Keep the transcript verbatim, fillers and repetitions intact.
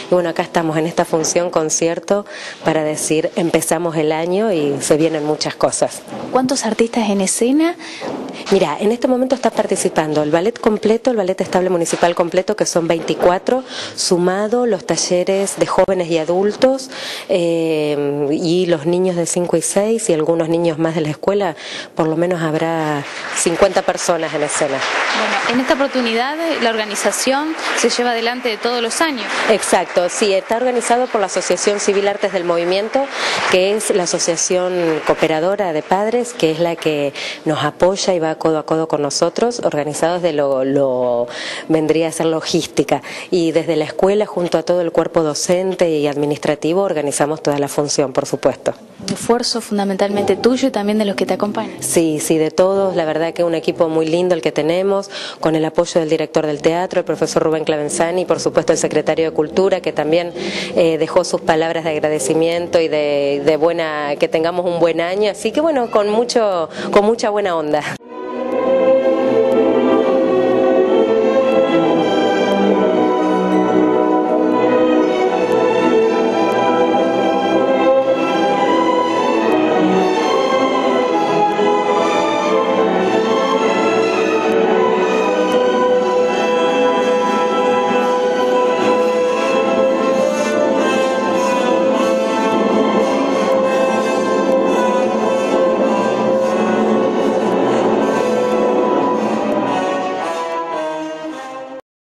Y bueno, acá estamos en esta función concierto para decir empezamos el año y se vienen muchas cosas. ¿Cuántos artistas en escena? Mira, en este momento está participando el ballet completo, el ballet estable municipal completo, que son veinticuatro, sumado los talleres de jóvenes y adultos, eh, y los niños de cinco y seis y algunos niños más de la escuela. Por lo menos habrá cincuenta personas en escena. Bueno, en esta oportunidad la organización se lleva adelante de todos los años. Exacto, sí, está organizado por la Asociación Civil Artes del Movimiento, que es la asociación cooperadora de padres, que es la que nos apoya y va codo a codo con nosotros, organizados de lo, lo vendría a ser logística, y desde la escuela junto a todo el cuerpo docente y administrativo organizamos toda la función, por supuesto. Un esfuerzo fundamentalmente tuyo y también de los que te acompañan. Sí, sí, de todos, la verdad que un equipo muy lindo el que tenemos, con el apoyo del director del teatro, el profesor Rubén Clavenzani, y por supuesto el secretario de Cultura, que también eh, dejó sus palabras de agradecimiento y de, de buena, que tengamos un buen año, así que bueno, con mucho, con mucha buena onda.